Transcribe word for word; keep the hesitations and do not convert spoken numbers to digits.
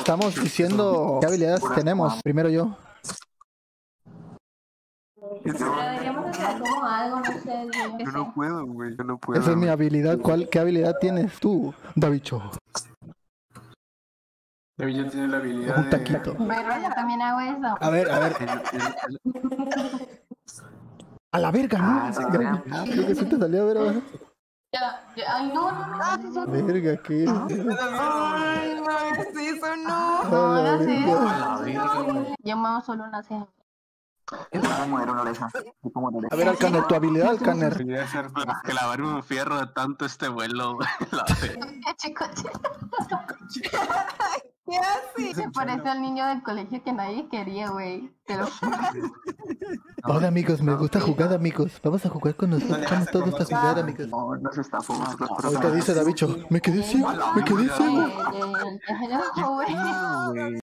estamos diciendo qué habilidades tenemos. Primero yo. Pero deberíamos hacer como algo, no sé. Yo, Yo no puedo, güey. Yo no puedo. Esa es mi habilidad. ¿Cuál, ¿Qué habilidad tienes tú, Davicho? David ya tiene la habilidad Un de... taquito. Pero yo también hago eso. A ver, a ver. A la verga, Ah, ¿no? sí, Creo creo que sí te salió, a ver, a ver. Ya, ya, ay, no, no, no, sí, sí. Verga, ¿qué es? Ay, no hagas eso, no. A No, la no sé. verga. A la verga, güey. Yo muevo solo una ceja. Vamos a mover una oreja. ¿Cómo te A ver, Alcaner, tu habilidad, Alcaner. Quería hacer... Clavarme un fierro de tanto este vuelo, güey. La verga. Chico, ¿Qué haces? se parece al niño del colegio que nadie quería, güey. Te lo juro. Hola, amigos, me gusta jugar, amigos. Vamos a jugar con nosotros. Vamos todos a jugar, amigos. No, no se está fumando. Ahorita dice Davicho, me quedé ciego, me quedé ciego. Eh, eh, eh, eh, güey. Ah, güey.